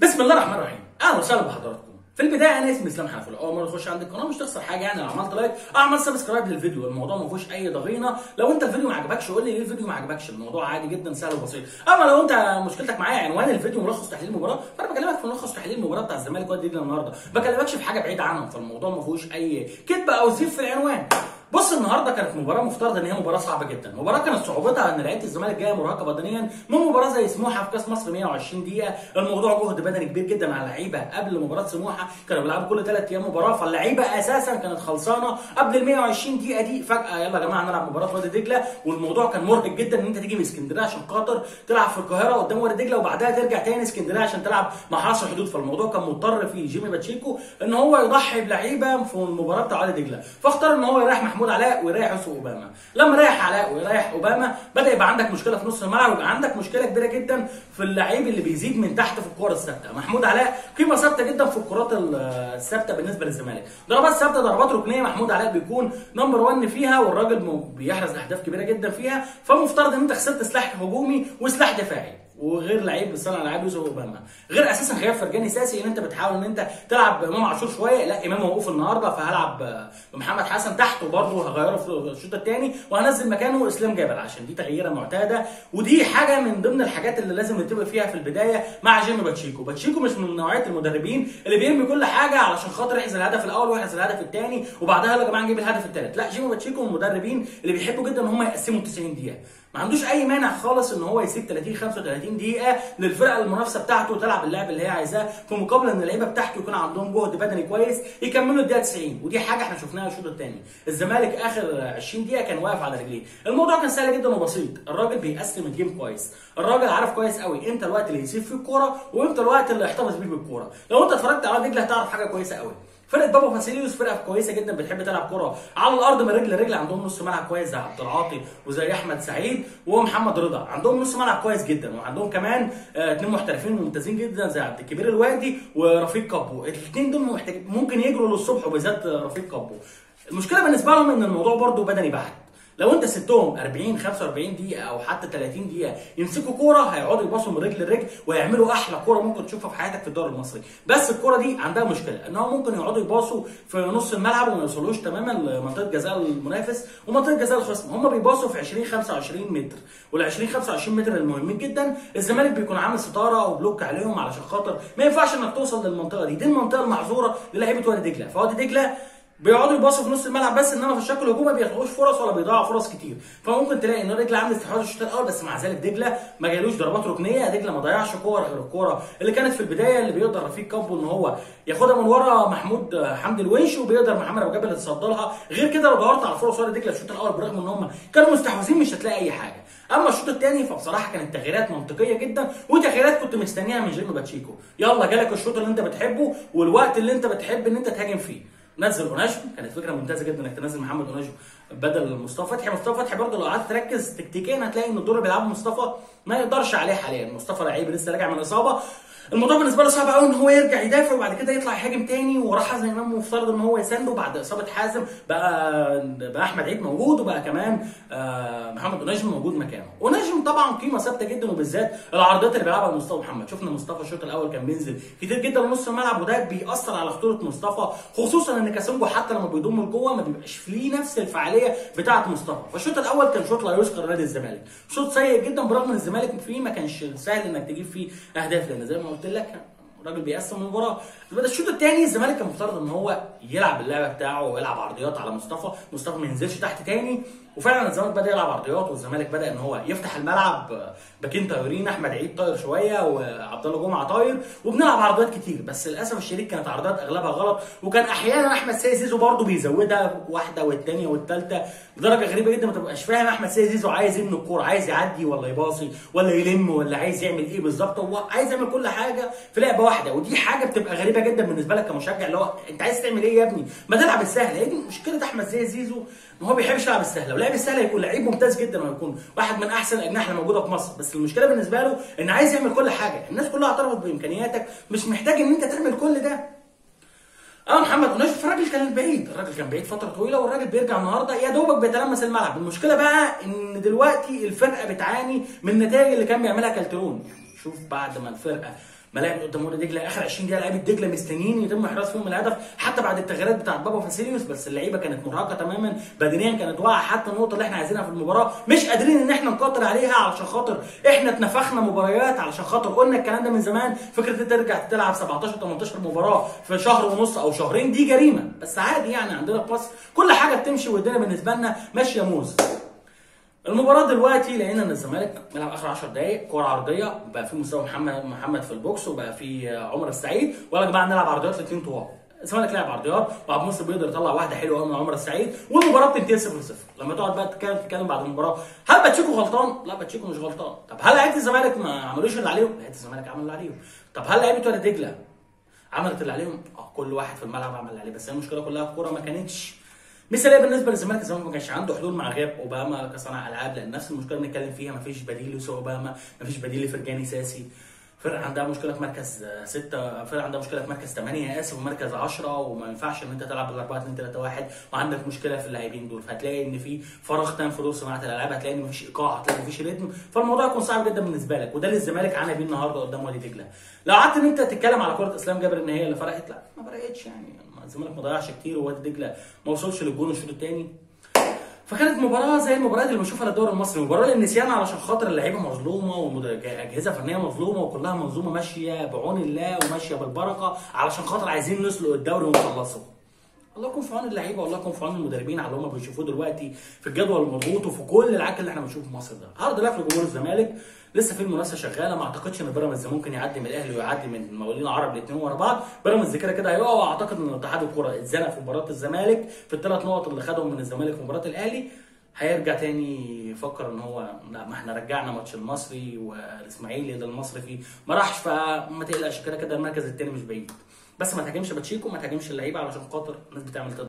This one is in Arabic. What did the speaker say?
بسم الله الرحمن الرحيم، اهلا وسهلا بحضراتكم. في البدايه انا اسمي اسلام حنفي، اول مره تخش عند القناه مش تخسر حاجه، يعني لو عملت لايك او عملت سبسكرايب للفيديو، الموضوع ما فيهوش اي ضغينه. لو انت الفيديو ما عجبكش قول لي ليه الفيديو ما عجبكش، الموضوع عادي جدا سهل وبسيط. اما لو انت مشكلتك معايا عنوان الفيديو ملخص تحليل المباراه، فانا بكلمك في ملخص تحليل المباراه بتاع الزمالك وادي دجله النهارده، ما بكلمكش في حاجه بعيده عنهم، فالموضوع ما فيهوش اي كذب او زيف في العنوان. بص، النهارده كانت مباراه مفترض ان هي مباراه صعبه جدا، مباراه كانت صعوبتها ان لعيبه الزمالك جايه مرهقه بدنيا من مباراه زي سموحه في كاس مصر 120 دقيقه، الموضوع جهد بدني كبير جدا على اللعيبه. قبل مباراه سموحه كانوا بيلعبوا كل 3 ايام مباراه، فاللعيبه اساسا كانت خلصانه قبل ال 120 دقيقه دي. فجاه يلا يا جماعه نلعب مباراه وادي دجله، والموضوع كان مرهق جدا ان انت تيجي من اسكندريه عشان خاطر تلعب في القاهره قدام وادي دجله وبعدها ترجع تاني اسكندريه عشان تلعب مع حرس الحدود، فالموضوع كان مضطر فيه جيمي باتشيكو ان هو يضحي بلعيبه في المباراه بتاع وادي دجله، فاختار ان هو يريح محمود علاء ويريح اوباما. لما ريح علاء ويريح اوباما بدا يبقى عندك مشكله في نص الملعب، ويبقى عندك مشكله كبيره جدا في اللعيب اللي بيزيد من تحت في الكره الثابته. محمود علاء قيمه ثابته جدا في الكرات الثابته بالنسبه للزمالك، ضربات ثابته، ضربات ركنيه، محمود علاء بيكون نمبر 1 فيها، والراجل بيحرز اهداف كبيره جدا فيها، فمفترض ان انت خسرت سلاح هجومي وسلاح دفاعي. وغير لعيب صانع العاب يوسف اوباما، غير اساسا غياب فرجاني ساسي، ان انت بتحاول ان انت تلعب امام عاشور شويه، لا امام موقوف النهارده فهلعب بمحمد حسن تحت، وبرضه هغيره في الشوط الثاني وهنزل مكانه اسلام جابر عشان دي تغييره معتاده، ودي حاجه من ضمن الحاجات اللي لازم نتفق فيها في البدايه مع جيمي باتشيكو. باتشيكو مش من نوعيه المدربين اللي بيرمي كل حاجه علشان خاطر يحرز الهدف الاول ويحرز الهدف الثاني وبعدها يلا يا جماعه نجيب الهدف الثالث، لا جيمي باتشيكو من المدربين اللي بيحبوا جدا ان هم يقسموا 90 دقيقه، ما عندوش اي مانع خالص ان هو يسيب 30 35 دقيقه للفرقه المنافسه بتاعته تلعب اللعب اللي هي عايزاه، في مقابل ان اللعيبه بتاعته يكون عندهم جهد بدني كويس يكملوا الدقيقه 90، ودي حاجه احنا شفناها الشوط الثاني. الزمالك اخر 20 دقيقه كان واقف على رجليه، الموضوع كان سهل جدا وبسيط، الراجل بيقسم الجيم كويس، الراجل عارف كويس قوي امتى الوقت اللي يسيب فيه الكوره وامتى الوقت اللي يحتفظ بيه بالكوره. لو انت اتفرجت على دجله هتعرف حاجه كويسه قوي، فرقه بابا فاسيليوس فرقه كويسه جدا بتحب تلعب كره على الارض من رجل لرجل، عندهم نص ملعب كويس زي عبد العاطي وزي احمد سعيد ومحمد رضا، عندهم نص ملعب كويس جدا، وعندهم كمان اثنين محترفين ممتازين جدا زي عبد الكبير الوادي ورفيق كابو، الاثنين دول ممكن يجروا للصبح، وبالذات رفيق كابو. المشكله بالنسبه لهم ان الموضوع برده بدني بحت، لو انت سبتهم 40 45 دقيقه او حتى 30 دقيقه يمسكوا كوره هيقعدوا يباصوا من رجل لرجل ويعملوا احلى كوره ممكن تشوفها في حياتك في الدوري المصري، بس الكوره دي عندها مشكله ان هم ممكن يقعدوا يباصوا في نص الملعب وما يوصلوش تماما لمنطقه جزاء المنافس ومنطقه جزاء الخصم، هم بيباصوا في 20 25 متر، وال 20 25 متر المهمين جدا الزمالك بيكون عامل ستاره او بلوك عليهم علشان خاطر ما ينفعش انك توصل للمنطقه دي المنطقه المعذوره للاعيبه وادي دجله، فوادي دجله بيقعدوا يباصوا في نص الملعب بس، انما في الشكل الهجومي ما بياخدوش فرص ولا بيضيعوا فرص كتير، فممكن تلاقي ان دجله عامل استحواذ الشوط الاول، بس مع ذلك دجله ما جالوش ضربات ركنيه، دجله ما ضيعش كور غير الكوره اللي كانت في البدايه اللي بيقدر رفيق كابو ان هو ياخدها من ورا محمود حمدي الونش، وبيقدر محمد ابو جبل يتصدى لها، غير كده لو دورت على فرص ورا دجله الشوط الاول برغم ان هم كانوا مستحوذين مش هتلاقي اي حاجه. اما الشوط الثاني فبصراحه كانت تغييرات منطقيه جدا وتغييرات كنت مستنيها من جيمي باتشيكو، يلا جالك الشوط اللي انت بتحبه والوقت اللي انت بتحب ان انت تهاجم فيه، نزل اوناجم، كانت فكره ممتازه جدا انك تنزل محمد اوناجم بدل مصطفى فتحي. مصطفى فتحي برضه لو قعدت تركز تكتيكيا هتلاقي ان الدور اللي بيلعبه مصطفى ما يقدرش عليه حاليا، مصطفى لعيب لسه راجع من اصابه، الموضوع بالنسبه له صعب قوي ان هو يرجع يدافع وبعد كده يطلع يهاجم تاني، وراح حازم امام مفترض ان هو يسانده بعد اصابه حازم، بقى احمد عيد موجود وبقى كمان محمد اوناجم موجود مكانه. اوناجم طبعا قيمه ثابته جدا، وبالذات العرضيات اللي بيلعبها مصطفى محمد، شفنا مصطفى الشوط الاول كان بينزل كتير جدا لنص الملعب، وده بيأثر على خطوره مصطفى، خصوصا ان كاسونجو حتى لما بيضم لجوه ما بيبقاش فيه نفس الفعاليه بتاعه مصطفى، فالشوط الاول كان شوط لا يذكر نادي الزمالك، شوط سيء جدا برغم ان الزمالك فيه ما كانش سهل انك تجيب فيه اهداف، لان زي ما قلت لك الراجل بيقسم المباراه. الشوط الثاني الزمالك كان مفترض ان هو يلعب اللعبه بتاعه ويلعب عرضيات على مصطفى ما ينزلش تحت تاني، وفعلا الزمالك بدا يلعب عرضيات، والزمالك بدا ان هو يفتح الملعب، باكين طايرين، احمد عيد طاير شويه وعبد الله جمعه طاير، وبنلعب عرضيات كتير، بس للاسف الشديد كانت عرضيات اغلبها غلط، وكان احيانا احمد سيد زيزو برضه بيزودها واحده والثانيه والثالثه بدرجه غريبه جدا، ما تبقاش فاهم احمد سيد زيزو عايز ايه من الكوره، عايز يعدي ولا يباصي ولا يلم ولا عايز يعمل ايه بالظبط، هو عايز يعمل كل حاجه في لعبه واحده، ودي حاجه بتبقى غريبه جدا بالنسبه لك كمشجع، اللي هو انت عايز تعمل ايه يا ابني؟ ما تلعب السهل. هي دي مشكله احمد سيد زيزو ان هو ما بيحبش يلعب السهل، لو لعب السهل هيكون لعيب ممتاز جدا وهيكون واحد من احسن الاجنحه اللي موجوده في مصر، بس المشكله بالنسبه له ان عايز يعمل كل حاجه، الناس كلها اعترفت بامكانياتك، مش محتاج ان انت تعمل كل ده. محمد اوناجم الراجل كان بعيد، الراجل كان بعيد فتره طويله، والراجل بيرجع النهارده يا دوبك بيتلمس الملعب، المشكله بقى ان دلوقتي الفرقه بتعاني من النتائج اللي كان بيعملها كالترون، يعني شوف بعد ما الفرقه ملاعب قدام وادي دجله اخر 20 دقيقه لعيبه دجله مستنيين يتم احراز فيهم الهدف حتى بعد التغييرات بتاعت بابا فاسيليوس، بس اللعيبه كانت مرهقه تماما بدنيا، كانت واقعه حتى النقطه اللي احنا عايزينها في المباراه مش قادرين ان احنا نقاتل عليها، علشان خاطر احنا اتنفخنا مباريات، علشان خاطر قلنا الكلام ده من زمان. فكره ترجع تلعب 17 18 مباراه في شهر ونص او شهرين دي جريمه، بس عادي يعني عندنا في مصر كل حاجه بتمشي والدنيا بالنسبه لنا ماشيه موز. المباراة دلوقتي لقينا ان الزمالك بيلعب اخر 10 دقائق كوره عرضيه، بقى في مستوى محمد في البوكس وبقى في عمر السعيد، ولا يا جماعه نلعب عرضيات الاثنين طوال. الزمالك لعب عرضيات وعبد الناصر بيقدر يطلع واحده حلوه قوي من عمر السعيد، والمباراه بتنتهي 0-0. لما تقعد بقى تتكلم بعد المباراه هل باتشيكو غلطان؟ لا باتشيكو مش غلطان. طب هل لعيبه الزمالك ما عملوش اللي عليهم؟ لعيبه الزمالك عملوا اللي عليهم. طب هل لعيبه وادي دجله عملت اللي عليهم؟ كل واحد في الملعب عمل اللي عليه، بس هي المشكله كلها الكوره ما كانتش مثاليه بالنسبه للزمالك. الزمالك ما كانش عنده حلول مع غياب اوباما كصانع العاب، لان نفس المشكله اللي بنتكلم فيها، ما فيش بديل ليوسف اوباما، ما فيش بديل لفرجاني ساسي. فرقه عندها مشكله في مركز 6، فرقه عندها مشكله في مركز 8 اسف ومركز 10، وما ينفعش ان انت تلعب بال 4-2-3-1 وعندك مشكله في اللاعبين دول، فهتلاقي ان في فراغ تام في دور صناعه الالعاب، هتلاقي ان مفيش ايقاع، هتلاقي مفيش ريتم، فالموضوع يكون صعب جدا بالنسبه لك، وده اللي الزمالك عانى بيه النهارده قدام وادي دجله. لو قعدت ان انت تتكلم على كره اسلام جابر ان هي اللي فرقت، لا ما فرقتش يعني، الزمالك ما ضيعش كتير ووادي دجله ما وصلش للجون الشوط الثاني. فكانت مباراه زي المباريات اللي بنشوفها للدوري المصري، مباراه للنسيان علشان خاطر اللعيبه مظلومه واجهزه فنيه مظلومه، وكلها منظومه ماشيه بعون الله وماشيه بالبركه علشان خاطر عايزين نسلق الدوري ونخلصه. الله يكون في عون اللعيبه والله يكون في عون المدربين على اللي هم بيشوفوه دلوقتي في الجدول المضغوط وفي كل العك اللي احنا بنشوفه في مصر ده. عرض بقى في جمهور الزمالك لسه في المنافسه شغاله، ما اعتقدش ان بيراميدز ممكن يعدي من الاهلي ويعدي من المقاولين العرب الاثنين ورا بعض. بيراميدز كده كده هيقع، واعتقد ان اتحاد الكره اتزنق في مباراه الزمالك في الثلاث نقط اللي خدهم من الزمالك في مباراه الاهلي، هيرجع تاني يفكر ان هو لا ما احنا رجعنا ماتش المصري والاسماعيلي اللي المصري فيه ما راحش، فما تقلقش كده كده المركز الثاني مش بعيد. بس ما تهاجمش باتشيكو، ما تهاجمش اللعيبه علشان خاطر الناس بتعمل